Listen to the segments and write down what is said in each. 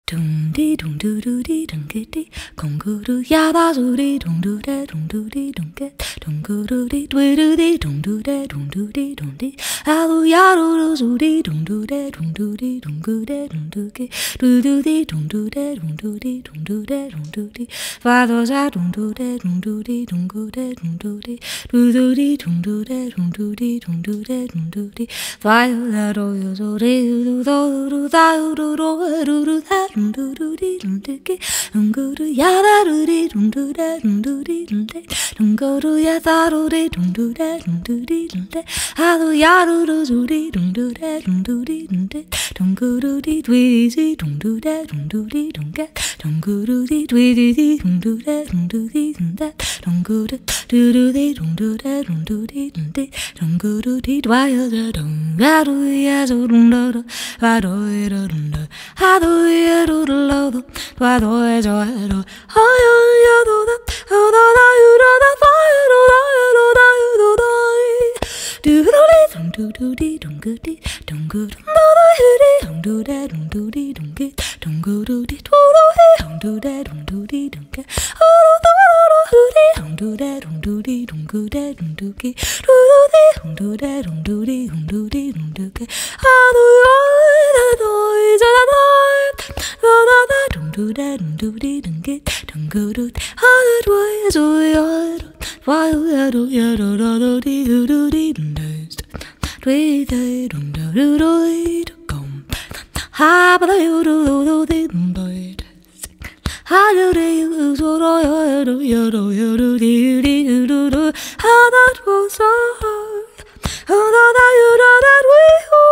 Dum dee dum doo doo dee dum get dee gong goo doo ya da doo dee dum doo da dum doo dee dum get dum goo doo dee doo dee dum doo da dum doo dee dum dee a doo ya doo doo doo dee dum doo da dum doo dee dum goo da dum doo get doo dee dum doo da dum doo dee dum doo da dum doo dee fa do za dum doo da dum doo dee dum goo da dum doo dee dum doo da dum doo dee dum doo da dum doo dee fa do da do yo do dee do do do da do do da dum doo doo dee dum dee get dum goo doo ya da doo dee dum doo da dum doo dee dum dee dum goo doo ya da doo dee dum doo da dum doo dee dum dee a doo ya doo doo dee dum doo da dum doo dee dum dee dum goo doo dee dwee dee dum doo da dum doo dee dum get dum goo doo dee dwee dee dum doo da dum doo dee dum that dum goo doo dee dum doo da dum doo dee dum dee dum goo doo dee dwa ya da dum ga doo ya doo dum da da va doo ya dum da ha doo ya doo da do va doo ya do ha ya doo da ha da da you da da fa ya doo da ya doo da you doo da do do dee dum doo dee dum goo dee dum goo dum da da you dee dum doo da dum doo dee dum get dum goo doo dee doo dee dum doo da dum doo dee dum get oh do do dee dum doo da dum doo dee dum goo da dum doo get doo dee dum doo da dum doo dee dum doo dee dum doo get ah do ya da do za da da da da dum doo da dum doo dee dum get dum goo doo ah da do ya do ya why ya do da do dee do dee dum da dwee dee dum da do do gum ha ba da you do dee dum da ha do dee you so do ya do dee do ha that was so oh da da you da that we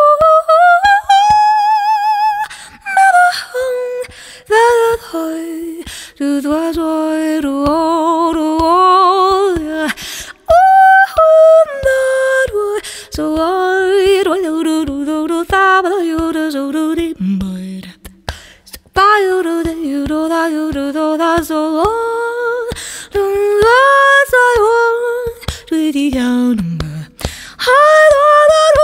never hung that high do was I do that way so I do da ba you do so do dee da you do da you do da you do da so do as I want to the down I do da do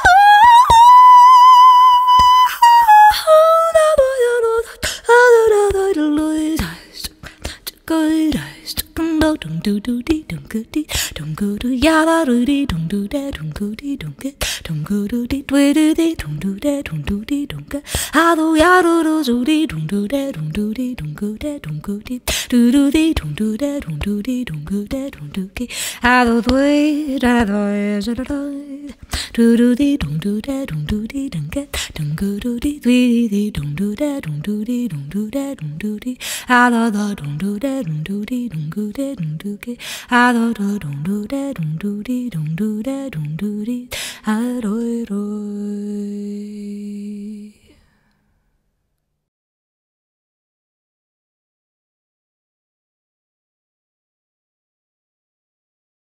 dum doo doo dee dum goo dee dum goo doo ya da doo dee dum doo da dum goo dee dum get dum goo doo dee dwee dee dum doo da dum doo dee dum get ha doo ya doo doo dee dum doo da dum doo dee dum goo da dum goo dee doo dee dum doo da dum doo dee dum goo da dum doo get ha doo dwee da da da da doo dee dum doo da dum doo dee dum get dum goo doo dee dwee dee dum doo da dum doo dee dum doo da dum doo dee ha da da dum doo da dum doo dee dum goo da dum doo get ha da da dum doo da dum doo dee dum doo da dum doo dee ha doo doo